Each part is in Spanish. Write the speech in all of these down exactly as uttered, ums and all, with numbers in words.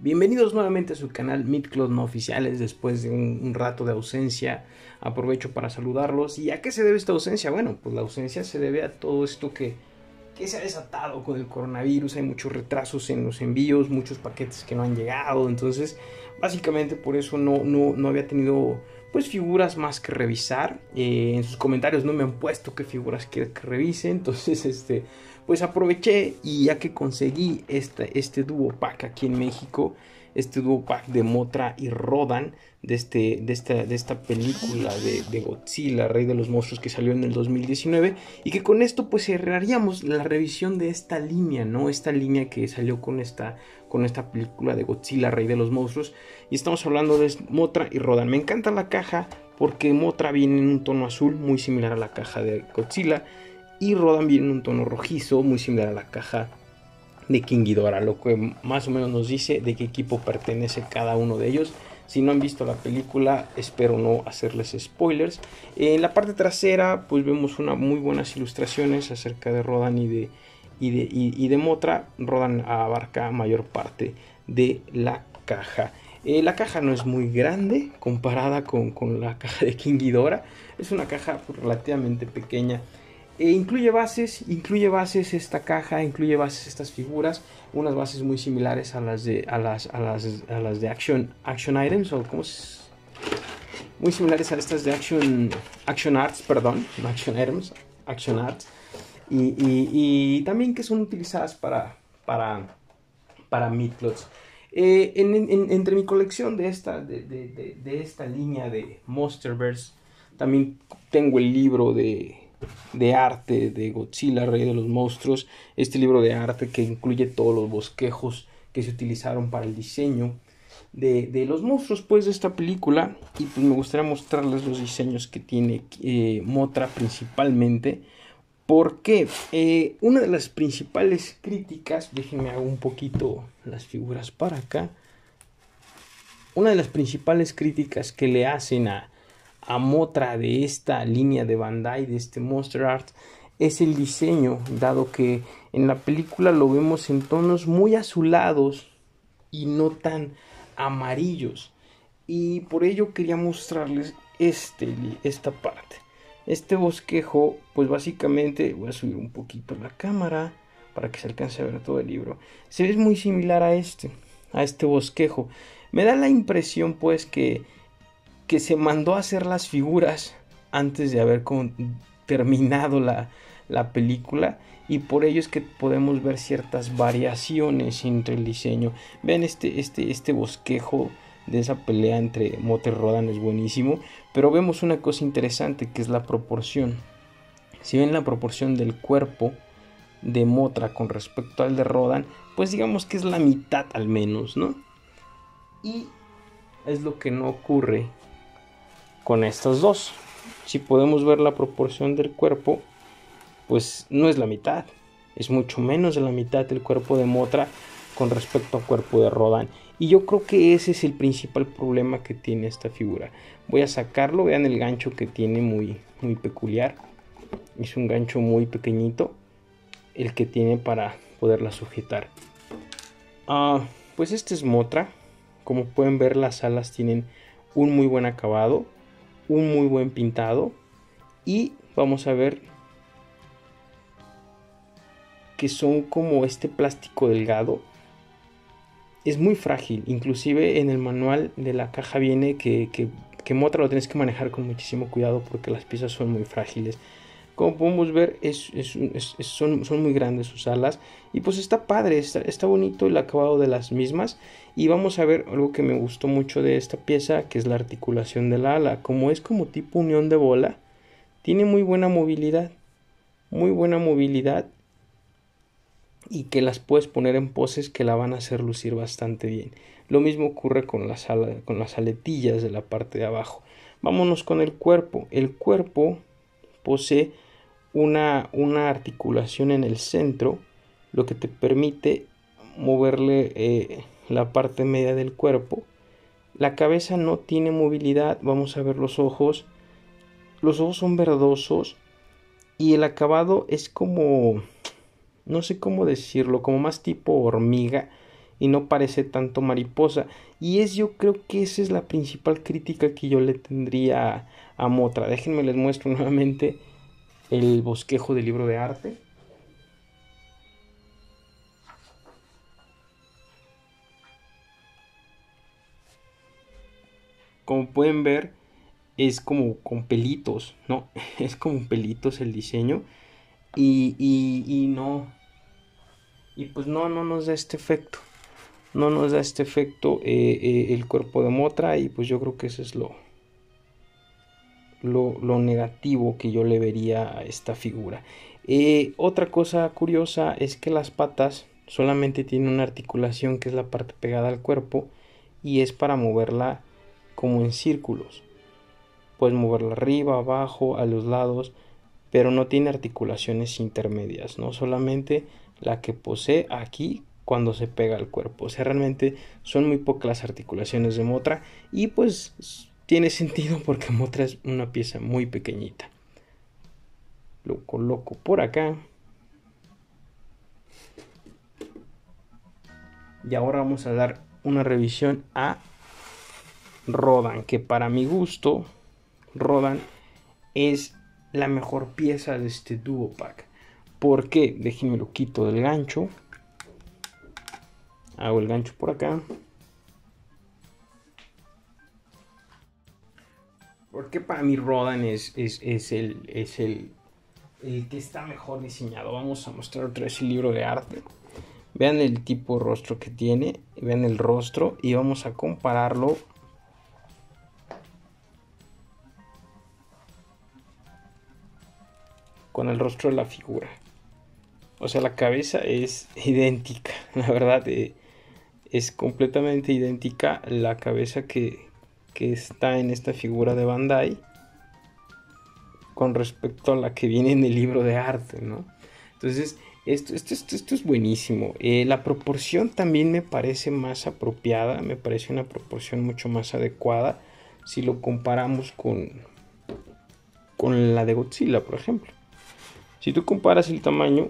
Bienvenidos nuevamente a su canal MidCloth No Oficiales. Después de un, un rato de ausencia, aprovecho para saludarlos. ¿Y a qué se debe esta ausencia? Bueno, pues la ausencia se debe a todo esto que, que se ha desatado con el coronavirus. Hay muchos retrasos en los envíos, muchos paquetes que no han llegado. Entonces, básicamente por eso no, no, no había tenido pues figuras más que revisar. Eh, en sus comentarios no me han puesto qué figuras quieren que revise. Entonces, este... pues aproveché y ya que conseguí este, este dúo pack aquí en México, este dúo pack de Mothra y Rodan, de, este, de, esta, de esta película de, de Godzilla, Rey de los Monstruos, que salió en el dos mil diecinueve, y que con esto pues cerraríamos la revisión de esta línea, ¿no? Esta línea que salió con esta, con esta película de Godzilla, Rey de los Monstruos, y estamos hablando de Mothra y Rodan. Me encanta la caja porque Mothra viene en un tono azul muy similar a la caja de Godzilla, y Rodan viene en un tono rojizo muy similar a la caja de King Ghidorah, lo que más o menos nos dice de qué equipo pertenece cada uno de ellos. Si no han visto la película, espero no hacerles spoilers. En la parte trasera pues vemos unas muy buenas ilustraciones acerca de Rodan y de, y de, y, y de Mothra. Rodan abarca mayor parte de la caja. Eh, la caja no es muy grande comparada con, con la caja de King Ghidorah. Es una caja pues, relativamente pequeña. E incluye bases, incluye bases esta caja, incluye bases estas figuras, unas bases muy similares a las de a las a las a las de action action items o como es, muy similares a estas de action action arts, perdón, no action items, action arts, y, y, y también que son utilizadas para para para MidCloths. Eh, en, en, entre mi colección de esta de, de, de, de esta línea de Monsterverse también tengo el libro de de arte de Godzilla, Rey de los Monstruos, este libro de arte que incluye todos los bosquejos que se utilizaron para el diseño de, de los monstruos pues de esta película, y pues me gustaría mostrarles los diseños que tiene eh, Mothra principalmente, porque eh, una de las principales críticas, déjenme hago un poquito las figuras para acá, una de las principales críticas que le hacen a a Mothra de esta línea de Bandai, de este Monster Art, es el diseño, dado que en la película lo vemos en tonos muy azulados y no tan amarillos, y por ello quería mostrarles este, esta parte. Este bosquejo, pues básicamente, voy a subir un poquito la cámara para que se alcance a ver todo el libro, se ve muy similar a este, a este bosquejo. Me da la impresión pues que que se mandó a hacer las figuras antes de haber con, terminado la, la película, y por ello es que podemos ver ciertas variaciones entre el diseño. Vean este, este, este bosquejo de esa pelea entre Mothra y Rodan es buenísimo, pero vemos una cosa interesante que es la proporción. Si ven la proporción del cuerpo de Mothra con respecto al de Rodan, pues digamos que es la mitad al menos, ¿no? Y es lo que no ocurre con estos dos. Si podemos ver la proporción del cuerpo, pues no es la mitad, es mucho menos de la mitad del cuerpo de Mothra con respecto al cuerpo de Rodan, y yo creo que ese es el principal problema que tiene esta figura. Voy a sacarlo, vean el gancho que tiene, muy, muy peculiar, es un gancho muy pequeñito el que tiene para poderla sujetar. Uh, pues este es Mothra. Como pueden ver, las alas tienen un muy buen acabado, un muy buen pintado, y vamos a ver que son como este plástico delgado, es muy frágil. Inclusive en el manual de la caja viene que, que, que Mothra lo tienes que manejar con muchísimo cuidado porque las piezas son muy frágiles. Como podemos ver, es, es, es, es, son, son muy grandes sus alas, y pues está padre, está, está bonito el acabado de las mismas. Y vamos a ver algo que me gustó mucho de esta pieza, que es la articulación del ala. Como es como tipo unión de bola, tiene muy buena movilidad, muy buena movilidad, y que las puedes poner en poses que la van a hacer lucir bastante bien. Lo mismo ocurre con las, alas, con las aletillas de la parte de abajo. Vámonos con el cuerpo. El cuerpo posee Una, una articulación en el centro, lo que te permite moverle eh, la parte media del cuerpo. La cabeza no tiene movilidad. Vamos a ver los ojos. Los ojos son verdosos, y el acabado es como, no sé cómo decirlo, como más tipo hormiga, y no parece tanto mariposa. Y es, yo creo que esa es la principal crítica que yo le tendría a, a Mothra. Déjenme les muestro nuevamente el bosquejo del libro de arte. Como pueden ver, es como con pelitos, ¿no? Es como pelitos el diseño. Y, y, y no. Y pues no, no nos da este efecto. No nos da este efecto eh, eh, el cuerpo de Mothra. Y pues yo creo que eso es lo, lo, lo negativo que yo le vería a esta figura. Eh, otra cosa curiosa es que las patas solamente tienen una articulación que es la parte pegada al cuerpo. Y es para moverla como en círculos. Puedes moverla arriba, abajo, a los lados, pero no tiene articulaciones intermedias, ¿no? Solamente la que posee aquí cuando se pega al cuerpo. O sea, realmente son muy pocas las articulaciones de Mothra y pues tiene sentido porque Mothra es una pieza muy pequeñita. Lo coloco por acá. Y ahora vamos a dar una revisión a Rodan, que para mi gusto Rodan es la mejor pieza de este Duo Pack. ¿Por qué? Déjenme lo quito del gancho. Hago el gancho por acá. Porque para mí Rodan es, es, es, el, es el, el que está mejor diseñado. Vamos a mostrar otra vez el libro de arte. Vean el tipo de rostro que tiene. Vean el rostro y vamos a compararlo con el rostro de la figura. O sea, la cabeza es idéntica. La verdad, eh, es completamente idéntica la cabeza que, que está en esta figura de Bandai con respecto a la que viene en el libro de arte, ¿no? Entonces, esto, esto, esto, esto es buenísimo. Eh, la proporción también me parece más apropiada, me parece una proporción mucho más adecuada si lo comparamos con, con la de Godzilla, por ejemplo. Si tú comparas el tamaño,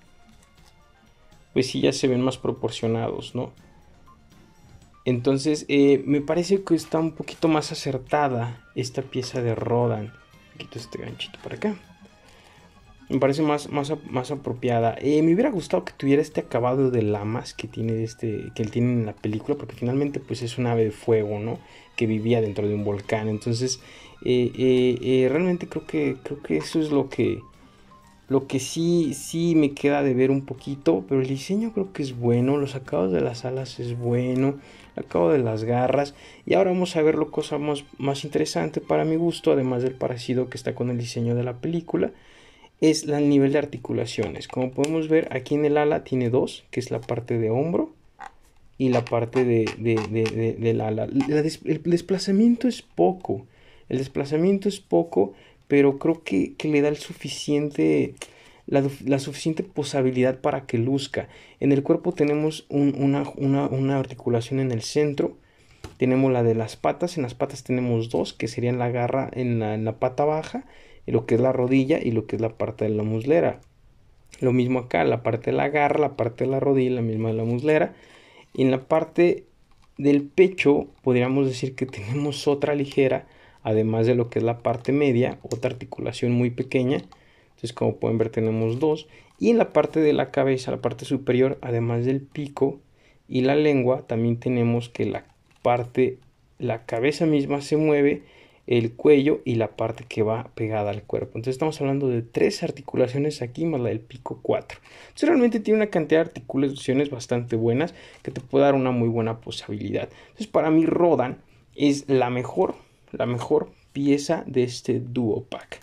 pues sí ya se ven más proporcionados, ¿no? Entonces eh, me parece que está un poquito más acertada esta pieza de Rodan. Quito este ganchito para acá. Me parece más, más, más apropiada. Eh, me hubiera gustado que tuviera este acabado de lamas que tiene este, que él tiene en la película, porque finalmente pues es un ave de fuego, ¿no? Que vivía dentro de un volcán. Entonces eh, eh, eh, realmente creo que creo que eso es lo que Lo que sí, sí me queda de ver un poquito, pero el diseño creo que es bueno, los acabados de las alas es bueno, el acabado de las garras. Y ahora vamos a ver lo cosa más, más interesante para mi gusto, además del parecido que está con el diseño de la película, es el nivel de articulaciones. Como podemos ver, aquí en el ala tiene dos, que es la parte de hombro y la parte de, de, de, de, del ala. La des, el desplazamiento es poco, el desplazamiento es poco, pero creo que, que le da el suficiente, la, la suficiente posibilidad para que luzca. En el cuerpo tenemos un, una, una, una articulación en el centro, tenemos la de las patas, en las patas tenemos dos, que serían la garra en la, en la pata baja, lo que es la rodilla y lo que es la parte de la muslera. Lo mismo acá, la parte de la garra, la parte de la rodilla, la misma de la muslera. Y en la parte del pecho podríamos decir que tenemos otra ligera, además de lo que es la parte media, otra articulación muy pequeña. Entonces, como pueden ver, tenemos dos. Y en la parte de la cabeza, la parte superior, además del pico y la lengua, también tenemos que la parte, la cabeza misma se mueve, el cuello y la parte que va pegada al cuerpo. Entonces estamos hablando de tres articulaciones aquí más la del pico cuatro. Entonces realmente tiene una cantidad de articulaciones bastante buenas que te puede dar una muy buena posibilidad. Entonces para mí Rodan es la mejor, la mejor pieza de este Duo Pack.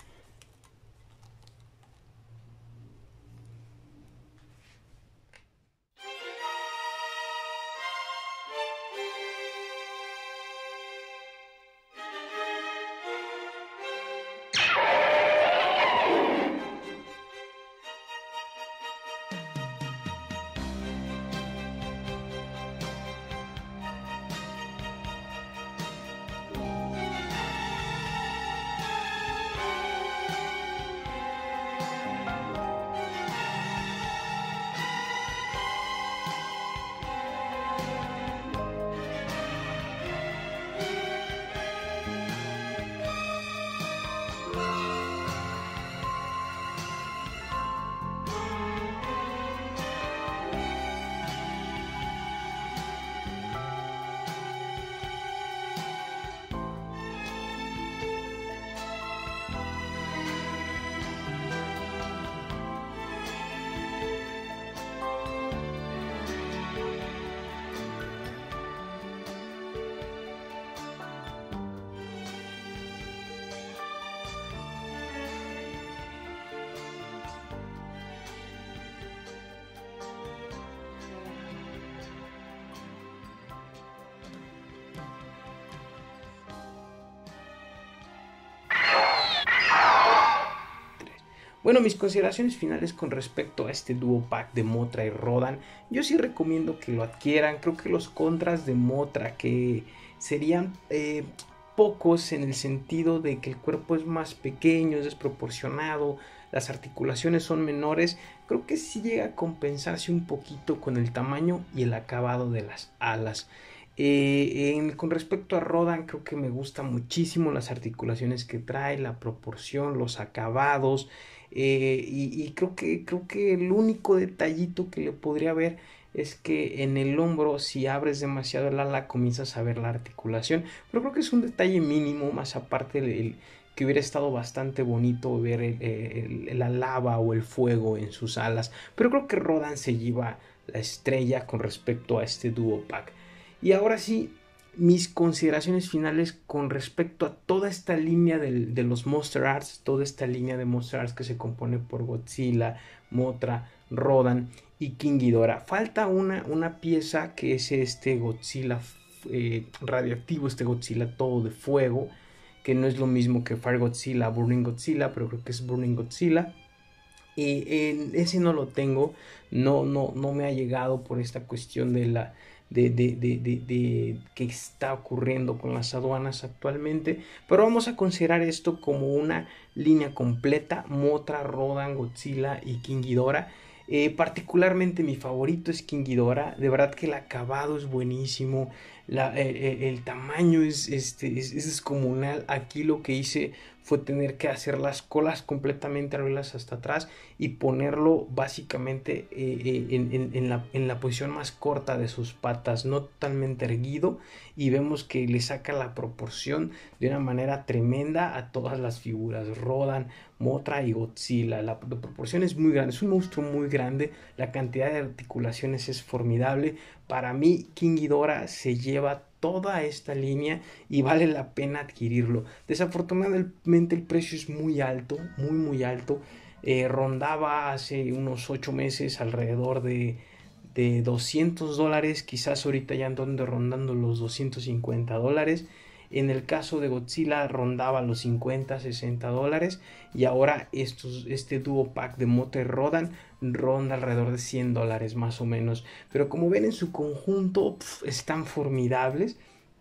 Bueno, mis consideraciones finales con respecto a este Duo Pack de Mothra y Rodan. Yo sí recomiendo que lo adquieran. Creo que los contras de Mothra, que serían eh, pocos en el sentido de que el cuerpo es más pequeño, es desproporcionado, las articulaciones son menores, creo que sí llega a compensarse un poquito con el tamaño y el acabado de las alas. Eh, en, con respecto a Rodan, creo que me gusta muchísimo las articulaciones que trae, la proporción, los acabados, eh, y, y creo que, creo que el único detallito que le podría ver es que en el hombro, si abres demasiado el ala, comienzas a ver la articulación, pero creo que es un detalle mínimo, más aparte del que hubiera estado bastante bonito ver el, el, la lava o el fuego en sus alas, pero creo que Rodan se lleva la estrella con respecto a este Duo Pack. Y ahora sí, mis consideraciones finales con respecto a toda esta línea de, de los Monster Arts, toda esta línea de Monster Arts que se compone por Godzilla, Mothra, Rodan y King Ghidorah. Falta una, una pieza que es este Godzilla eh, radioactivo, este Godzilla todo de fuego, que no es lo mismo que Fire Godzilla, Burning Godzilla, pero creo que es Burning Godzilla. Y eh, ese no lo tengo, no, no, no me ha llegado por esta cuestión de la de, de, de, de, de que está ocurriendo con las aduanas actualmente, pero vamos a considerar esto como una línea completa: Mothra, Rodan, Godzilla y King Ghidorah. Eh, particularmente mi favorito es King Ghidorah, de verdad que el acabado es buenísimo, la, el, el, el tamaño es, este, es, es descomunal. Aquí lo que hice fue tener que hacer las colas completamente, abrirlas hasta atrás y ponerlo básicamente eh, en, en, en, la, en la posición más corta de sus patas, no totalmente erguido, y vemos que le saca la proporción de una manera tremenda a todas las figuras: Rodan, Mothra y Godzilla. La, la proporción es muy grande, es un monstruo muy grande, la cantidad de articulaciones es formidable. Para mí King Ghidorah se lleva toda esta línea y vale la pena adquirirlo. Desafortunadamente el precio es muy alto, muy muy alto. Eh, rondaba hace unos ocho meses alrededor de, de doscientos dólares, quizás ahorita ya ando rondando los doscientos cincuenta dólares. En el caso de Godzilla rondaba los cincuenta, sesenta dólares, y ahora estos, este Duo Pack de Mothra y Rodan ronda alrededor de cien dólares más o menos. Pero como ven, en su conjunto pf, están formidables.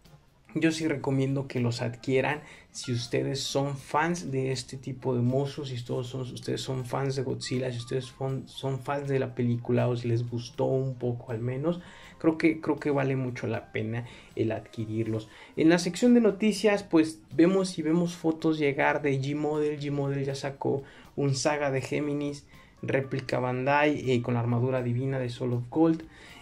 Yo sí recomiendo que los adquieran si ustedes son fans de este tipo de monstruos, si todos son, ustedes son fans de Godzilla, si ustedes son, son fans de la película o si les gustó un poco al menos. Creo que, creo que vale mucho la pena el adquirirlos. En la sección de noticias, pues vemos y vemos fotos llegar de G-Model. G-Model ya sacó un Saga de Géminis, réplica Bandai eh, con la armadura divina de Soul of Gold.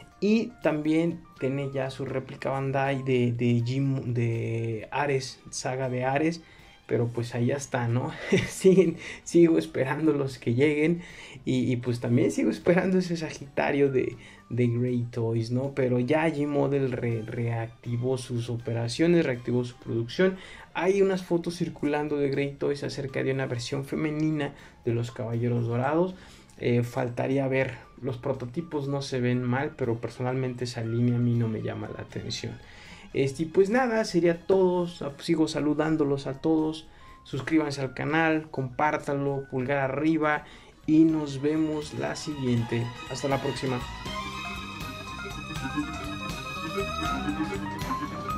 Y también tiene ya su réplica Bandai de, de, G, de Ares, Saga de Ares. Pero pues ahí ya está, ¿no? Siguen, sigo esperando los que lleguen. Y, y pues también sigo esperando ese Sagitario de, de Great Toys, ¿no? Pero ya G-Model re, reactivó sus operaciones, reactivó su producción. Hay unas fotos circulando de Great Toys acerca de una versión femenina de los Caballeros Dorados. Eh, faltaría ver, los prototipos no se ven mal, pero personalmente esa línea a mí no me llama la atención. Este, y pues nada, sería todo. Sigo saludándolos a todos. Suscríbanse al canal, compártanlo, pulgar arriba, y nos vemos la siguiente. Hasta la próxima.